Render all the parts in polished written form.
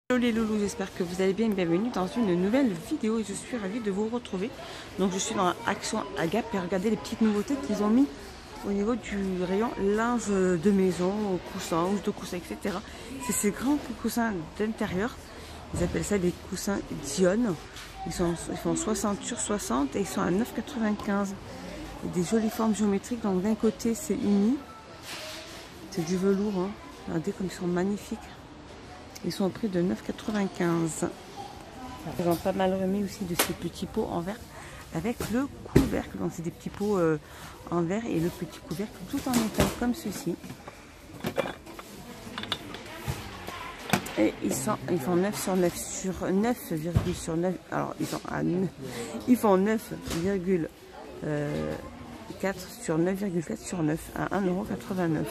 Hello les loulous, j'espère que vous allez bien, bienvenue dans une nouvelle vidéo et je suis ravie de vous retrouver. Donc je suis dans Action Agap et regardez les petites nouveautés qu'ils ont mis au niveau du rayon linge de maison, coussins, housse de coussins, etc. C'est ces grands coussins d'intérieur, ils appellent ça des coussins Dion. Ils font 60 sur 60 et ils sont à 9,95. Des jolies formes géométriques, donc d'un côté c'est uni, c'est du velours, hein. Regardez comme ils sont magnifiques. Ils sont au prix de 9,95. Ils ont pas mal remis aussi de ces petits pots en verre avec le couvercle. Donc c'est des petits pots en verre et le petit couvercle tout en métal comme ceci. Et ils font 9 sur 9 sur 9, sur 9. Alors ils font 9,4 sur 9,4 sur 9 à 1,89 €.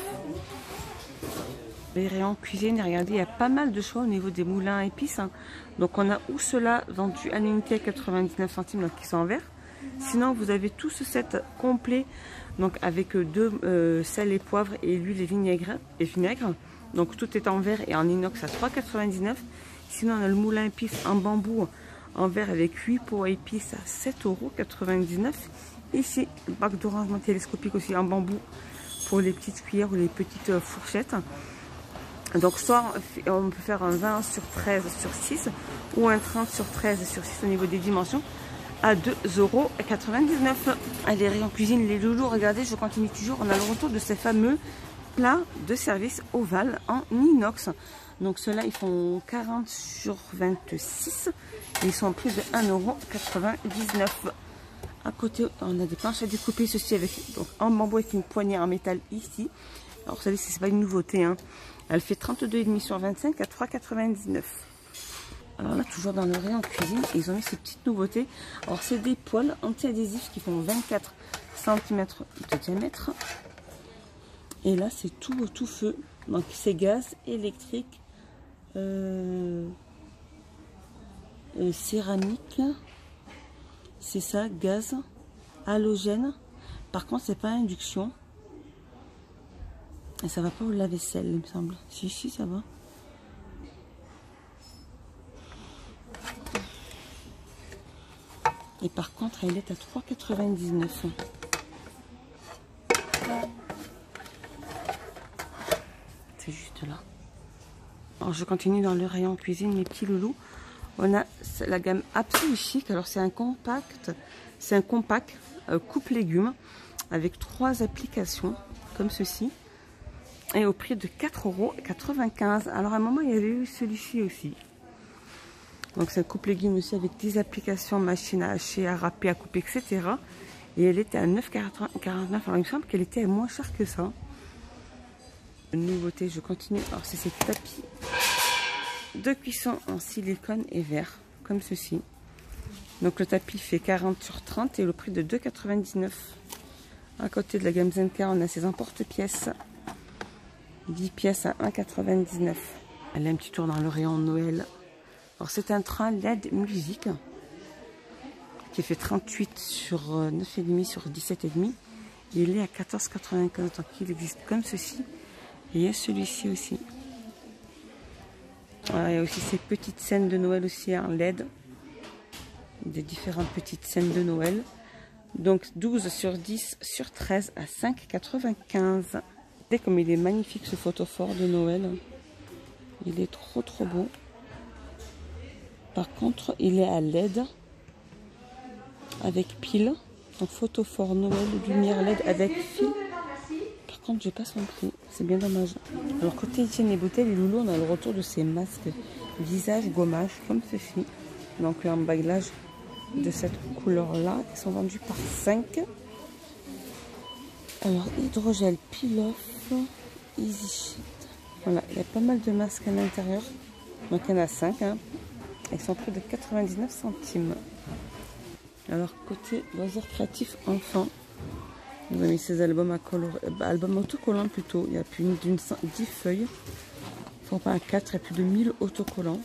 Les rayons cuisine, regardez, il y a pas mal de choix au niveau des moulins à épices, hein. Donc on a ou ceux-là vendus à l'unité à 99 centimes, donc qui sont en verre. Sinon vous avez tout ce set complet, donc avec sel et poivre et l'huile et vinaigre. Donc tout est en verre et en inox à 3,99 €. Sinon on a le moulin à épices en bambou en verre avec 8 pots à épices à 7,99 €. Ici, le bac de rangement télescopique aussi en bambou pour les petites cuillères ou les petites fourchettes. Donc soit on peut faire un 20 sur 13 sur 6 ou un 30 sur 13 sur 6 au niveau des dimensions à 2,99 €. Allez, rayon cuisine, les loulous, regardez, je continue toujours. On a le retour de ces fameux plats de service ovales en inox. Donc ceux-là, ils font 40 sur 26 et ils sont en prix de 1,99 €. À côté, on a des planches à découper, ceci avec donc en bambou avec une poignée en métal ici. Alors vous savez, c'est pas une nouveauté, hein. Elle fait 32,5 sur 25 à 3,99 €. Alors là, toujours dans le rayon cuisine, ils ont mis ces petites nouveautés. Alors c'est des poêles anti-adhésifs qui font 24 cm de diamètre. Et là, c'est tout au tout feu. Donc c'est gaz, électrique, céramique. C'est ça, gaz, halogène. Par contre, c'est pas induction. Et ça va pas au lave-vaisselle, il me semble. Si, ça va. Et par contre, elle est à 3,99 €. C'est juste là. Alors, je continue dans le rayon cuisine, mes petits loulous. On a la gamme Absolu Chic. Alors, c'est un compact. C'est un compact coupe légumes avec 3 applications comme ceci. Et au prix de 4,95 €. Alors à un moment il y avait eu celui-ci aussi. Donc c'est un coupe légumes aussi avec 10 applications, machine à hacher, à râper, à couper, etc. Et elle était à 9,49 €. Alors il me semble qu'elle était moins chère que ça. Une nouveauté, je continue. Alors c'est ces tapis de cuisson en silicone et verre, comme ceci. Donc le tapis fait 40 sur 30 et le prix de 2,99 €. À côté de la gamme Zenka, on a ces emporte-pièces. 10 pièces à 1,99 €. Elle a un petit tour dans le rayon Noël. Alors c'est un train LED musique qui fait 38 sur 9,5 sur 17,5. Il est à 14,95 €. Donc il existe comme ceci. Et il y a celui-ci aussi. Voilà, il y a aussi ces petites scènes de Noël aussi en LED. Des différentes petites scènes de Noël. Donc 12 sur 10 sur 13 à 5,95 €. Comme il est magnifique ce photophore de Noël. Il est trop beau. Par contre, il est à LED avec pile. Donc photophore Noël, lumière LED avec fil. Par contre, j'ai pas son prix. C'est bien dommage. Alors côté hygiène et beauté, les loulous, on a le retour de ces masques visage gommage comme ceci. Donc un emballage de cette couleur-là qui sont vendus par 5. Alors hydrogel peel-off Easy Sheet. Voilà, il y a pas mal de masques à l'intérieur. Donc il y en a 5, hein. Ils sont près de 99 centimes. Alors côté loisirs créatifs enfants, vous avez mis ces albums à colorer, albums autocollants plutôt. Il y a plus d'une 10 feuilles. Il faut pas à 4, il y a plus de 1000 autocollants.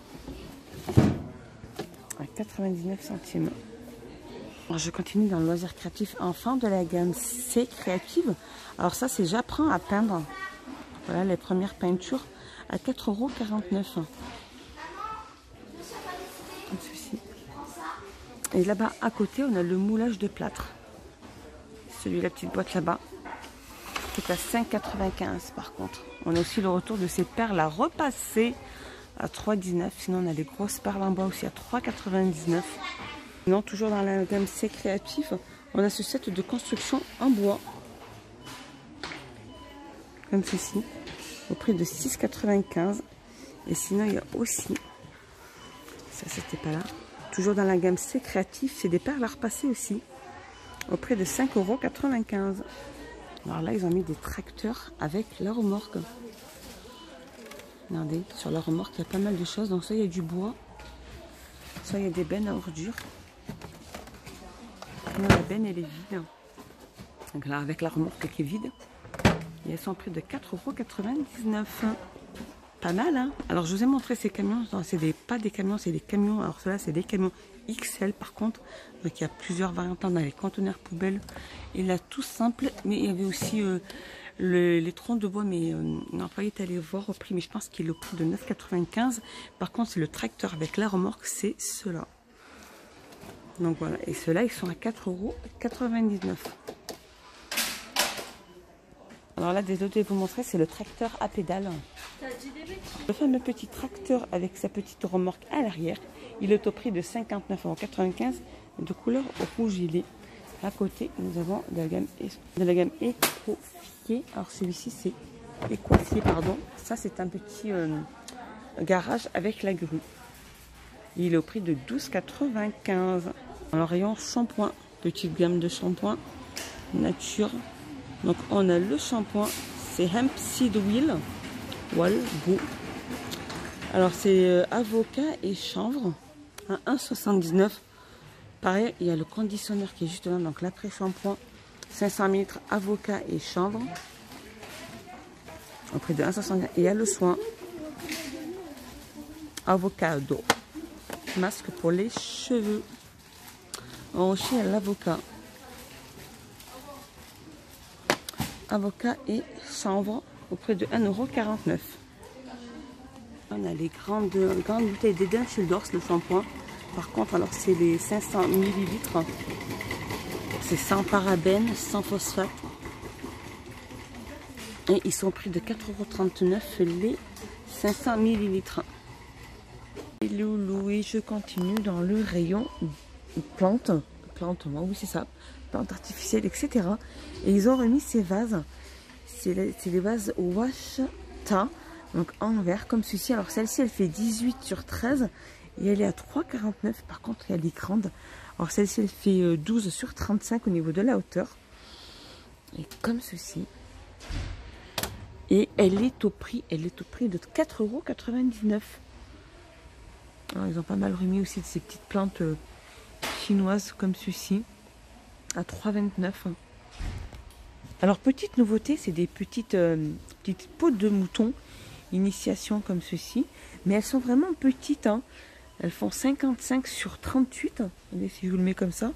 À 99 centimes. Alors je continue dans le loisir créatif enfant de la gamme C créative. Alors ça c'est j'apprends à peindre. Voilà les premières peintures à 4,49 €. Et là-bas, à côté, on a le moulage de plâtre. Celui, la petite boîte là-bas, c'est à 5,95 par contre. On a aussi le retour de ces perles à repasser à 3,19. Sinon, on a les grosses perles en bois aussi à 3,99. Sinon, toujours dans la gamme C créatif, on a ce set de construction en bois. Comme ceci, au prix de 6,95. Et sinon, il y a aussi, ça c'était pas là, toujours dans la gamme C créatif, c'est des perles à repasser aussi, au prix de 5,95 €. Alors là, ils ont mis des tracteurs avec la remorque. Regardez, sur la remorque, il y a pas mal de choses. Donc, soit il y a du bois, soit il y a des bennes à ordures. Sinon, la benne, elle est vide. Donc là, avec la remorque qui est vide, et elles sont au prix de 4,99 €. Pas mal, hein. Alors, je vous ai montré ces camions. C'est pas des camions, c'est des camions. Alors, ceux-là, c'est des camions XL, par contre. Donc, il y a plusieurs variantes dans les conteneurs poubelles. Et là, tout simple. Mais il y avait aussi les troncs de bois. Mais l'employé est allé voir au prix. Mais je pense qu'il est au prix de 9,95 €. Par contre, c'est le tracteur avec la remorque. C'est ceux-là. Donc, voilà. Et ceux-là, ils sont à 4,99 €. Alors là, désolé de vous montrer, c'est le tracteur à pédale. Le fameux petit tracteur avec sa petite remorque à l'arrière. Il est au prix de 59,95 € de couleur rouge gilet. À côté, nous avons de la gamme Ecofier. Alors celui-ci, c'est Ecofier, pardon. Ça, c'est un petit garage avec la grue. Il est au prix de 12,95 €. Alors rayon shampoing, petite gamme de shampoing nature. Donc on a le shampoing, c'est Hemp Seed Wall Go. Alors c'est avocat et chanvre, à 1,79 €. Pareil, il y a le conditionneur qui est juste là, donc l'après-shampoing, 500 ml avocat et chanvre, au prix de 1,79 €. Et il y a le soin, avocado, masque pour les cheveux. Ensuite, il y a l'avocat. Avocat et chanvre au prix de 1,49 €. On a les grandes bouteilles d'Eden Shoulders, le shampoing. Par contre, alors c'est les 500 ml. C'est sans parabènes, sans phosphate. Et ils sont au prix de 4,39 € les 500 ml. Et loulou, et je continue dans le rayon plantes. Oui c'est ça. Plantes artificielles, etc. Et ils ont remis ces vases. C'est les vases Washta, donc en verre comme ceci. Alors celle-ci, elle fait 18 sur 13 et elle est à 3,49 €. Par contre, il y a les grandes. Alors celle-ci, elle fait 12 sur 35 au niveau de la hauteur. Et comme ceci. Et elle est au prix de 4,99 €. Alors ils ont pas mal remis aussi de ces petites plantes chinoises comme ceci. À 3,29 €. Alors petite nouveauté, c'est des petites peaux de mouton initiation comme ceci, mais elles sont vraiment petites, hein. Elles font 55 sur 38. Regardez si je vous le mets comme ça.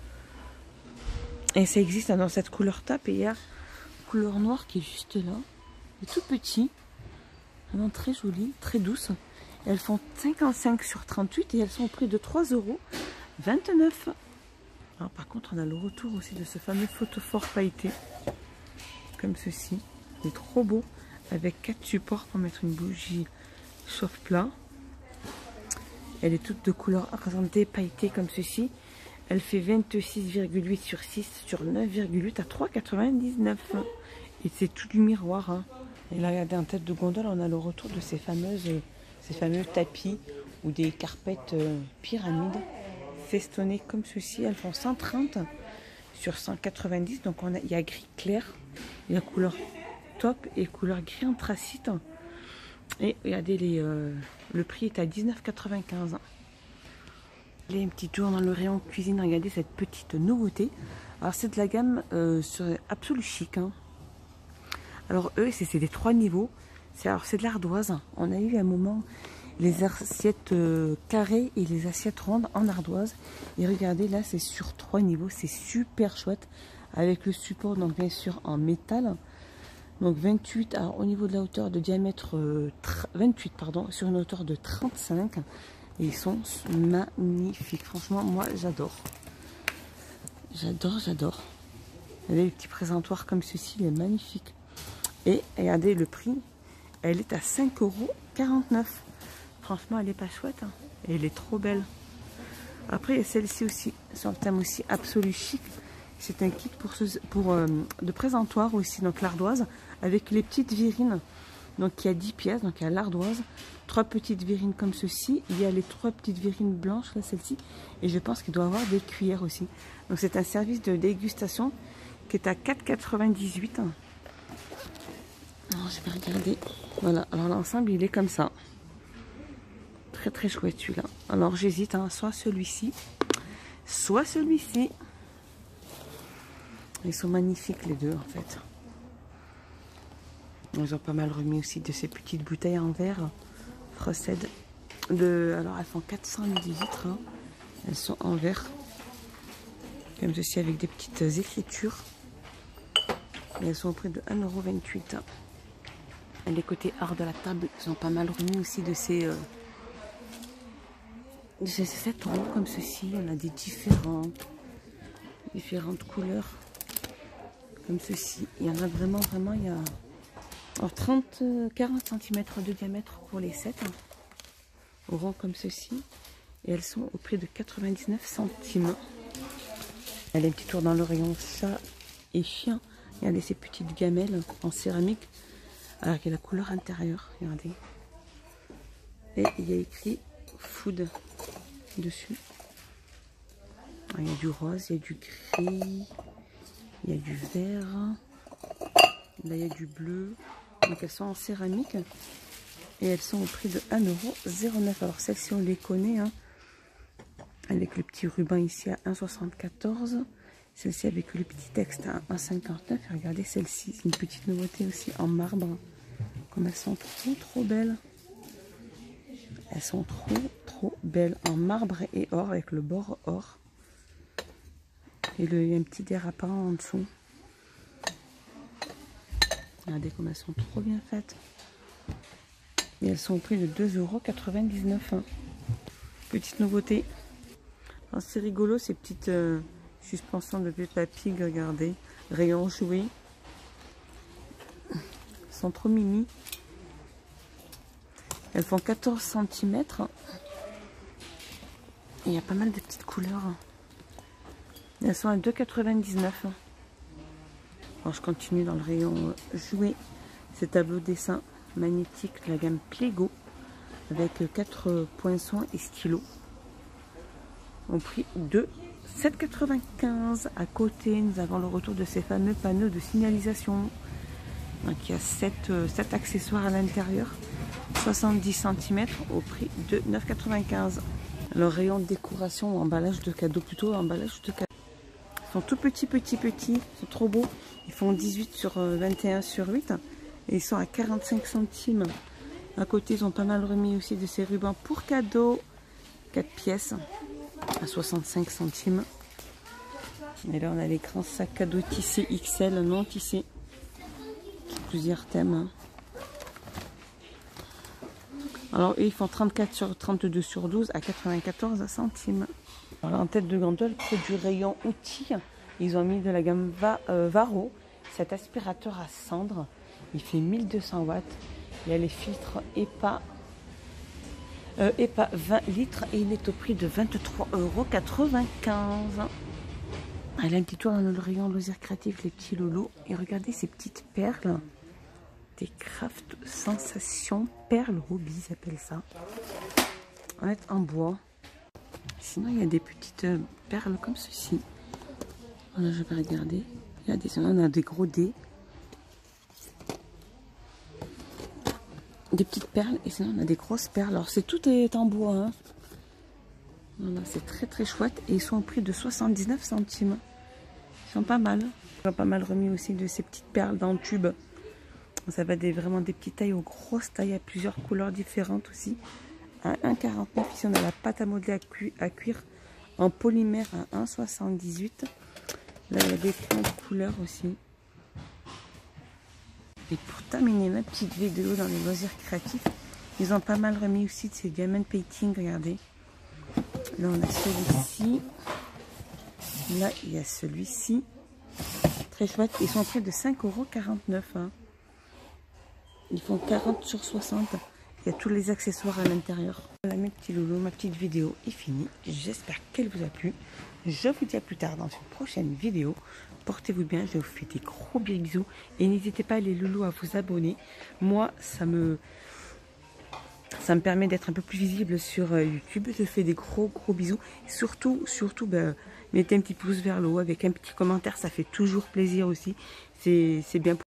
Et ça existe dans cette couleur tape, et il y a couleur noire qui est juste là. C'est tout petit, vraiment très joli, très douce. Elles font 55 sur 38 et elles sont au prix de 3,29 €. Alors par contre, on a le retour aussi de ce fameux photophore pailleté, comme ceci. Il est trop beau, avec 4 supports pour mettre une bougie chauffe-plat. Elle est toute de couleur argentée pailletée comme ceci. Elle fait 26,8 sur 6 sur 9,8 à 3,99 €. Et c'est tout du miroir, hein. Et là, regardez, en tête de gondole, on a le retour de ces fameux tapis ou des carpettes pyramides festonnés comme ceci. Elles font 130 sur 190. Donc il y a gris clair, il y a couleur top et couleur gris anthracite. Et regardez, le prix est à 19,95 €. Allez, un petit tour dans le rayon cuisine. Regardez cette petite nouveauté. Alors c'est de la gamme sur Absolu Chic, hein. Alors eux, c'est des 3 niveaux. C'est de l'ardoise. On a eu à un moment les assiettes carrées et les assiettes rondes en ardoise. Et regardez, là, c'est sur 3 niveaux. C'est super chouette. Avec le support, donc bien sûr, en métal. Donc 28, alors, au niveau de la hauteur de diamètre, 28, pardon, sur une hauteur de 35. Et ils sont magnifiques. Franchement, moi, j'adore. J'adore, j'adore. Regardez les petits présentoirs comme ceci, il est magnifique. Et regardez le prix, elle est à 5,49 €. Franchement, elle est pas chouette. Hein. Et elle est trop belle. Après, il y a celle-ci aussi, sur le thème aussi Absolu Chic. C'est un kit de présentoir aussi, donc l'ardoise, avec les petites virines. Donc il y a 10 pièces, donc il y a l'ardoise, 3 petites virines comme ceci. Il y a les 3 petites virines blanches, là celle-ci. Et je pense qu'il doit y avoir des cuillères aussi. Donc c'est un service de dégustation qui est à 4,98 €. Alors je vais regarder. Voilà, alors l'ensemble il est comme ça. Très très chouette celui-là. Alors j'hésite, hein, soit celui-ci, soit celui-ci. Ils sont magnifiques les deux en fait. Ils ont pas mal remis aussi de ces petites bouteilles en verre. Frosted. Alors elles font 400 ml. Hein. Elles sont en verre. Comme ceci avec des petites écritures. Et elles sont au prix de 1,28 €. Et les côtés art de la table, ils ont pas mal remis aussi de ces 7 € comme ceci. On a des différentes couleurs comme ceci. Il y en a vraiment, il y a alors 40 cm de diamètre pour les 7 hein, au rang comme ceci. Et elles sont au prix de 99 centimes. Elle a un petit tour dans le rayon chat et chien. Regardez ces petites gamelles en céramique. Alors il y a la couleur intérieure, regardez. Et il y a écrit food dessus. Alors, il y a du rose, il y a du gris, il y a du vert. Là il y a du bleu. Donc elles sont en céramique. Et elles sont au prix de 1,09 €. Alors celles-ci on les connaît. Hein, avec le petit ruban ici à 1,74 €. Celle-ci avec le petit texte à 1,59 €. Et regardez celle-ci, c'est une petite nouveauté aussi en marbre. Comme elles sont trop belles. Elles sont trop belles en marbre et or avec le bord or. Et il y a un petit dérapant en dessous. Regardez comme elles sont trop bien faites. Et elles sont au prix de 2,99 €. Petite nouveauté. C'est rigolo ces petites suspensions de Peppa Pig, regardez. Rayon jouets. Elles sont trop mimi. Elles font 14 cm. Et il y a pas mal de petites couleurs. Elles sont à 2,99 €. Alors je continue dans le rayon jouets. Ces tableaux dessin magnétiques de la gamme Plego. Avec 4 poinçons et stylos. Au prix de 7,95 €. À côté, nous avons le retour de ces fameux panneaux de signalisation. Donc, il y a 7 accessoires à l'intérieur. 70 cm au prix de 9,95 €. Le rayon de décoration ou emballage de cadeaux, plutôt emballage de cadeaux. Ils sont tout petits, ils sont trop beaux. Ils font 18 sur 21 sur 8 et ils sont à 45 centimes. À côté, ils ont pas mal remis aussi de ces rubans pour cadeaux. 4 pièces à 65 centimes. Et là, on a les grands sacs cadeaux tissés XL, non tissés. Plusieurs thèmes. Alors, eux, ils font 34 sur 32 sur 12 à 94 centimes. Alors, en tête de gondole, près du rayon outils, ils ont mis de la gamme Varo. Cet aspirateur à cendre, il fait 1200 watts. Il y a les filtres EPA 20 litres et il est au prix de 23,95 €. Elle a un petit tour dans le rayon loisirs créatifs, les petits lolos. Et regardez ces petites perles. Des craft sensations perles ruby, ils appellent ça. En fait, en bois. Sinon, il y a des petites perles comme ceci. Voilà, je vais regarder. On a des gros dés. Des petites perles. Et sinon, on a des grosses perles. Alors, tout est en bois. Hein. Voilà, c'est très chouette. Et ils sont au prix de 79 centimes. Ils sont pas mal. Ils ont pas mal remis aussi de ces petites perles dans le tube. Ça va vraiment des petites tailles aux grosses tailles à plusieurs couleurs différentes aussi. À 1,49 €. Ici, on a la pâte à modeler à cuir en polymère à 1,78 €. Là, il y a des plein de couleurs aussi. Et pour terminer ma petite vidéo dans les loisirs créatifs, Ils ont pas mal remis aussi de ces diamond painting, regardez. Là, on a celui-ci. Là, il y a celui-ci. Très chouette. Ils sont en prix de 5,49 €. Hein. Ils font 40 sur 60. Il y a tous les accessoires à l'intérieur. Voilà mes petits loulous, ma petite vidéo est finie. J'espère qu'elle vous a plu. Je vous dis à plus tard dans une prochaine vidéo. Portez-vous bien, je vous fais des gros bisous. Et n'hésitez pas les loulous à vous abonner. Moi, ça me permet d'être un peu plus visible sur YouTube. Je fais des gros bisous. Surtout, mettez un petit pouce vers le haut avec un petit commentaire. Ça fait toujours plaisir aussi. C'est bien.